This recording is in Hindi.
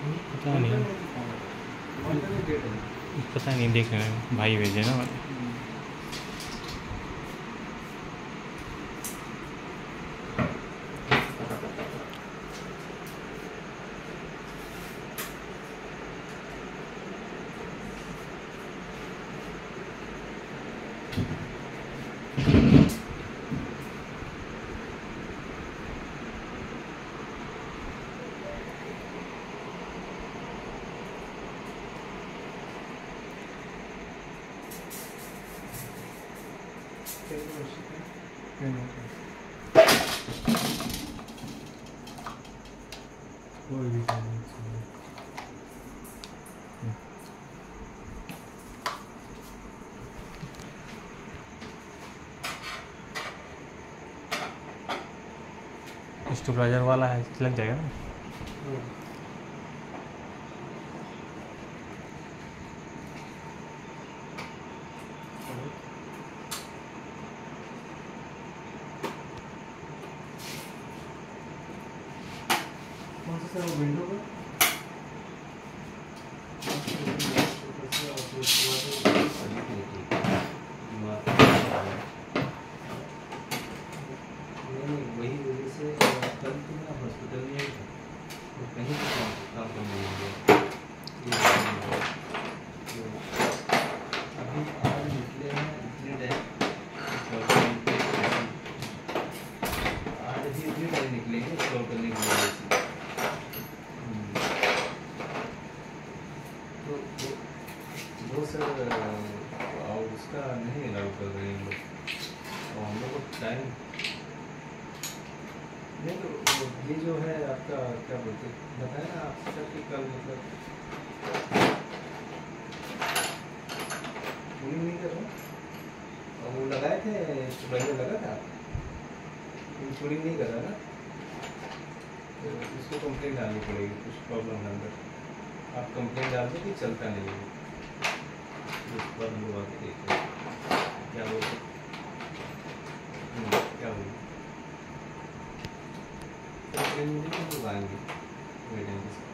पता नहीं, पता नहीं, देख रहे हैं भाई भेजे ना वाले। कोई भी स्टेबलाइजर वाला है, लग जाएगा ना। कौन सा सर विंडो का वही वजह से कल तो मैं हॉस्पिटल में ही था, तो कहीं तो काम करने लग गया। अभी आज निकले हैं इतने टाइम, आज ही इतने टाइम निकलेंगे स्टॉप करने के लिए। तो वो सर उसका नहीं अलाउ कर रहे हैं लोग, और हम लोग को टाइम नहीं। तो ये जो है आपका क्या बोलते बताया ना आप सर कि कल मतलब पूरी नहीं कर रहा, और वो लगाए थे बढ़िया लगा था, पूरी नहीं कर रहा ना, तो इसको कंप्लेंट डालनी पड़ेगी, कुछ प्रॉब्लम है अंदर। आप कंप्लेंट डाल दो कि चलता नहीं है, उस पर हम लोग आके देखते हैं क्या बोलते क्या बोलते। कंप्लेंट मिलेगी तो आएंगे।